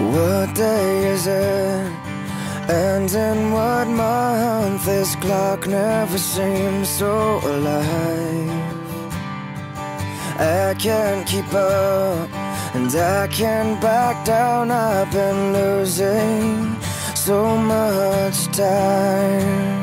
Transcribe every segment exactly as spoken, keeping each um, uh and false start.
What day is it? And in what month? This clock never seems so alive. I can't keep up, and I can't back down. I've been losing so much time.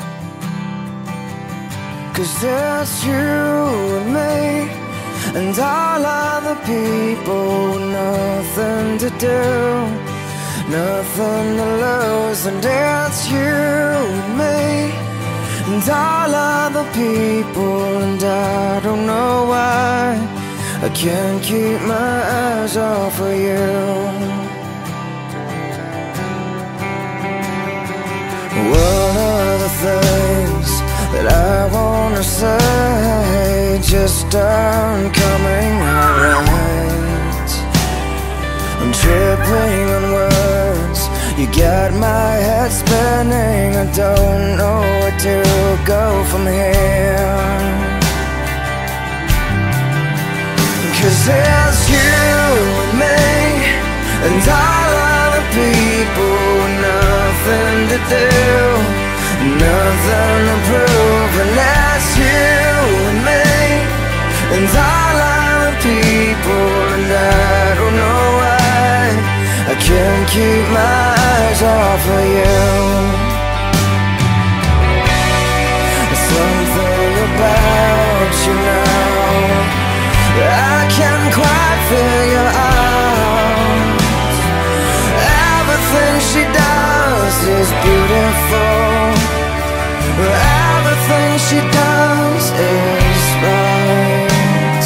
'Cause it's you and me, and all other people, nothing to do, nothing to lose. And it's you and me, and all other people, and I don't know why I can't keep my eyes off of you. What are the things that I wanna say just aren't coming out right? I'm tripping on words, you got my head spinning. I don't know where to go from here. 'Cause it's you and me, and all other people, nothing to do, nothing to prove. And that's you and me, and all other people, and I don't know why I can't keep my eyes off of you. There's something about you now that I can't quite figure out. Everything she does is beautiful, everything she does is right.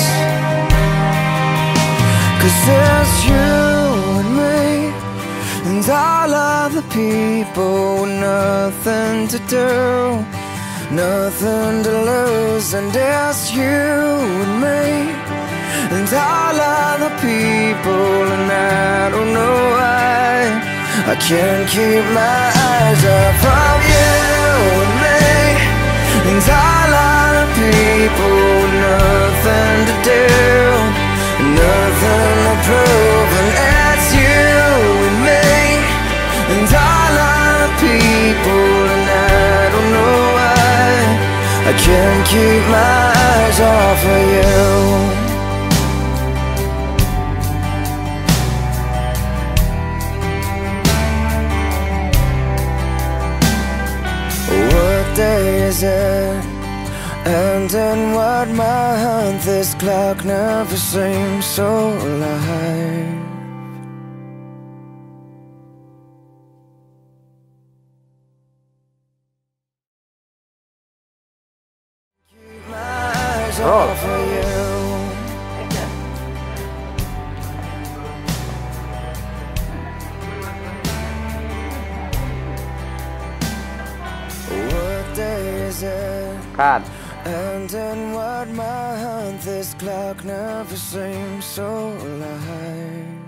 'Cause it's you and me, and all other people, nothing to do, nothing to lose. And it's you and me, and all other people, and I don't know why I can't keep my eyes off of you and me, and all other people, nothing to do, nothing to prove. And it's you and me, and all other people, and I don't know why I can't keep my eyes off of you. What day is it? And in what month? This clock never seems so alive. Keep my eyes off of you. What day is it? คาด And in what month? This clock never seems so alive.